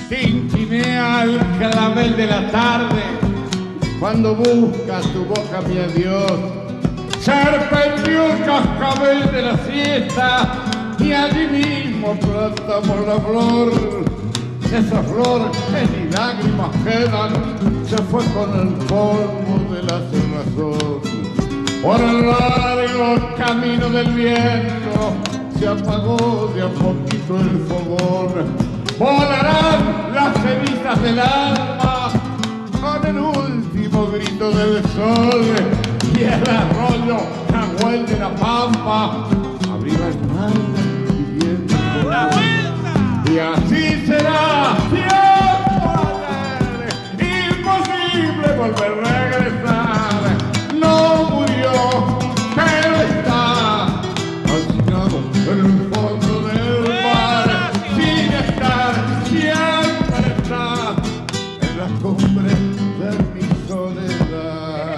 tintinea el clavel de la tarde, cuando buscas tu boca mi adiós. Serpenteó el cascabel de la siesta y allí mismo plantamos la flor. Esa flor que ni lágrimas quedan, se fue con el polvo de la cerrazón. Por el largo camino del viento se apagó de a poquito el fogón. Volarán las cenizas del alma con el último grito del sol. Y el arroyo Nahuel de la Pampa abriga el mar pidiendo la vuelta. Y así será tiempo alegre, imposible volver a regresar. No murió, pero está calcinado en el fondo del mar, sin estar, siempre está en las cumbres de mi soledad.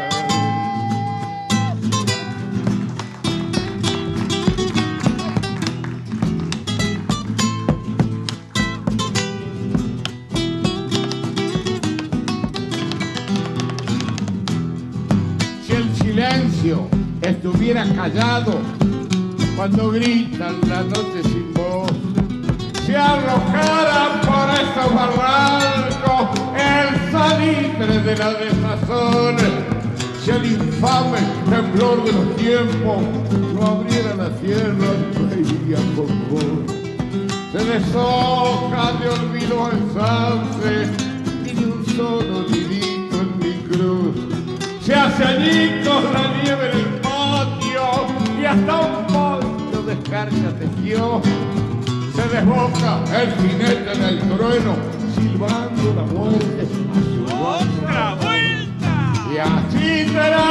Si el silencio estuviera callado cuando gritan la noche sin voz, se arrojara por esos barrancos el salitre de la desazón, si el infame temblor de los tiempos no abriera la tierra, reiría con vos. Se deshoja de olvido el sauce y ni un solo nidito en mi cruz. Se hace añicos la nieve en el patio y hasta un poncho de escarcha tejió. Se desboca el jinete del trueno, silbando la muerte a su ¡otra vuelta! Y así será